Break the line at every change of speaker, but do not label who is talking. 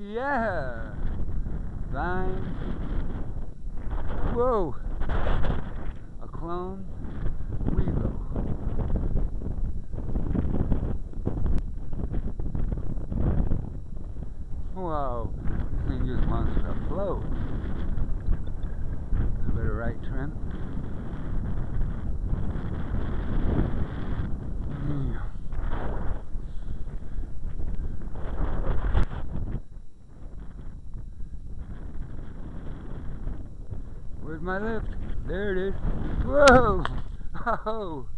Yeah. Vine. Whoa. A clone. Weevil. Whoa. This thing just wants to float. A little bit of right trim. Where's my lift? There it is. Whoa! Oh!